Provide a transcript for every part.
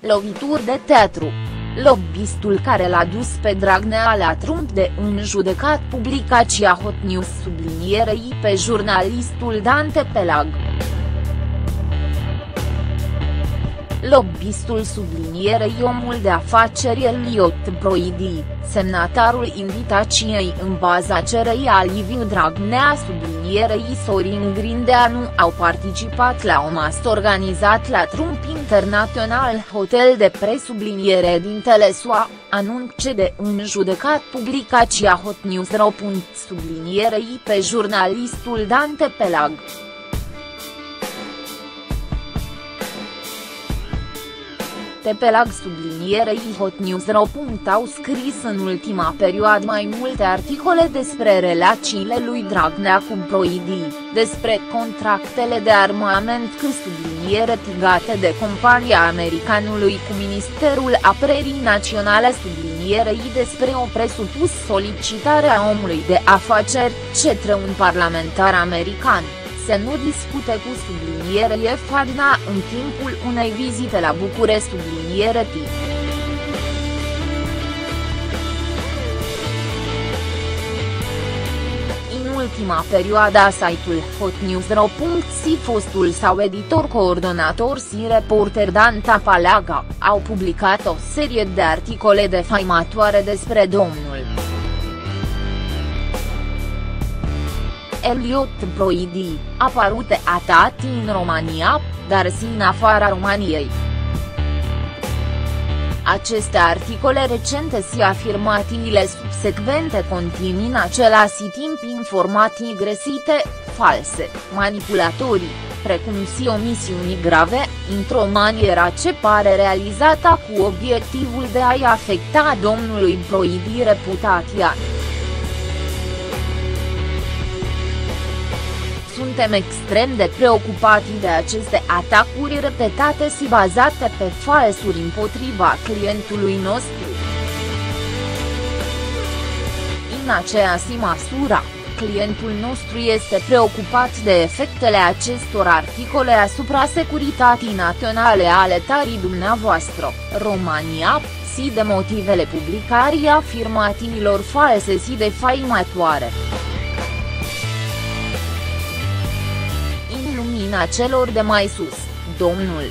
Lovituri de teatru. Lobbistul care l-a dus pe Dragnea la Trump de înjudecat publicația Hot News sublinierei pe jurnalistul Dante Pelag. Lobbistul sublinierei omul de afaceri Elliot Broidy, semnatarul invitației în baza cerei a Liviu Dragnea sublinierei Sorin Grindeanu au participat la o masă organizat la Trump International Hotel de presubliniere din Telesua, anunce de înjudecat publicația Hot News. Sublinierei pe jurnalistul Dante Pelag. Pelag sublinierei Hot News. Au scris în ultima perioadă mai multe articole despre relațiile lui Dragnea cu Broidy, despre contractele de armament cu subliniere tigate de compania americanului cu Ministerul Apărării Naționale sublinierei despre o presupus solicitare a omului de afaceri către un parlamentar american să nu discute cu sublinierie Fadna în timpul unei vizite la București subliniere T. În ultima perioadă site-ul hotnews.ro.si fostul sau editor coordonator și reporter Dante Pelag au publicat o serie de articole defamatoare despre domnul Elliot Broidy, apărute atât în România, dar și în afara României. Aceste articole recente și afirmațiile subsecvente conțin în același timp informații greșite, false, manipulatorii, precum și omisiuni grave, într-o manieră ce pare realizată cu obiectivul de a-i afecta domnului Broidy reputația. Suntem extrem de preocupați de aceste atacuri repetate și bazate pe falsuri împotriva clientului nostru. În aceeași măsură, clientul nostru este preocupat de efectele acestor articole asupra securității naționale ale țării dumneavoastră, România, și de motivele publicării afirmațiilor false și defamatoare. Celor de mai sus, domnul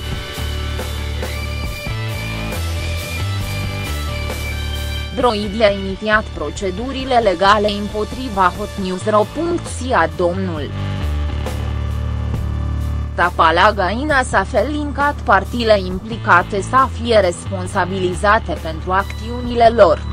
Broidy a inițiat procedurile legale împotriva hotnews.ro.si a domnul Pelag s-a felincat partiile implicate să fie responsabilizate pentru acțiunile lor.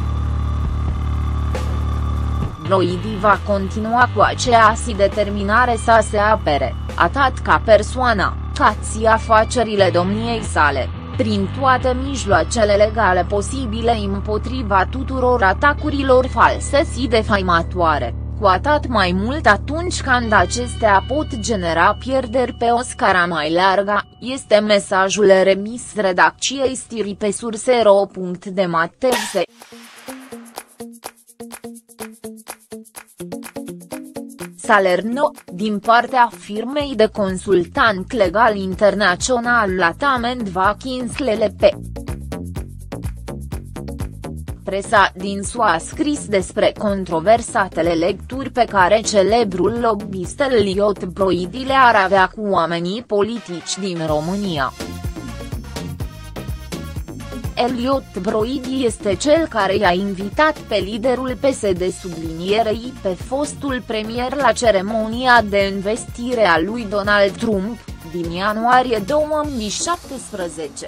Broidy va continua cu aceeași determinare să se apere, atât ca persoană, cât și afacerile domniei sale, prin toate mijloacele legale posibile împotriva tuturor atacurilor false și defamatoare, cu atât mai mult atunci când acestea pot genera pierderi pe o scară mai largă, este mesajul remis redacției știrii pe surse.ro. de Matevse. Salerno, din partea firmei de consultant legal internațional Latament Watkins LLP. Presa din SUA a scris despre controversatele lecturi pe care celebrul lobbyist Elliot Broidy le-ar avea cu oamenii politici din România. Elliot Broidy este cel care i-a invitat pe liderul PSD sublinierei pe fostul premier la ceremonia de investire a lui Donald Trump, din ianuarie 2017.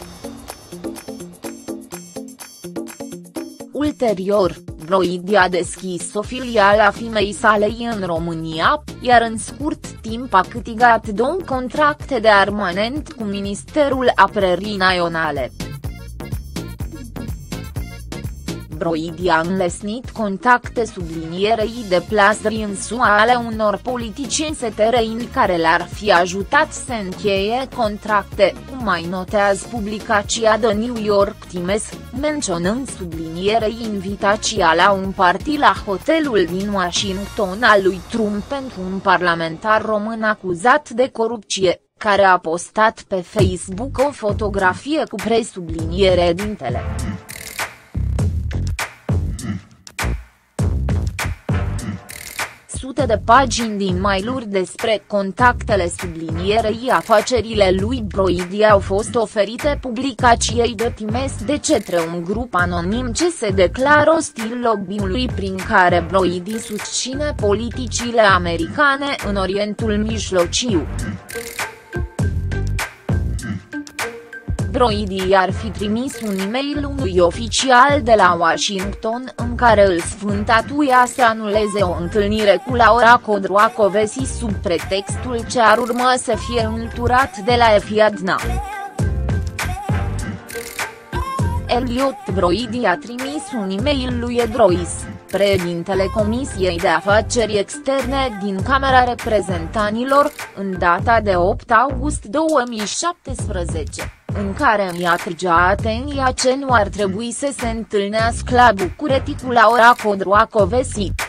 Ulterior, Broidy a deschis o filială a firmei sale în România, iar în scurt timp a câștigat 2 contracte de armament cu Ministerul Apărării Naționale. Broidy a înlesnit contacte sublinierei de plasări în SUA ale unor politicieni străini care le-ar fi ajutat să încheie contracte, cum mai notează publicația The New York Times, menționând sublinierei invitația la un party la hotelul din Washington al lui Trump pentru un parlamentar român acuzat de corupție, care a postat pe Facebook o fotografie cu presubliniere dintele. Sute de pagini din mail-uri despre contactele sublinierei afacerile lui Broidi au fost oferite publicației de Times de către un grup anonim ce se declară ostil lobby-ului prin care Broidi susține politicile americane în Orientul Mijlociu. Broidi ar fi trimis un e-mail unui oficial de la Washington în care îl sfântătuia să anuleze o întâlnire cu Laura Codruacovesi sub pretextul ce ar urma să fie înlăturat de la Efiadna. Elliot Broidi a trimis un e-mail lui Ed Royce, președintele Comisiei de Afaceri Externe din Camera Reprezentanților, în data de 8 august 2017, în îi atragea atenția ce nu ar trebui să se întâlnească la București cu Laura Codruacovesi.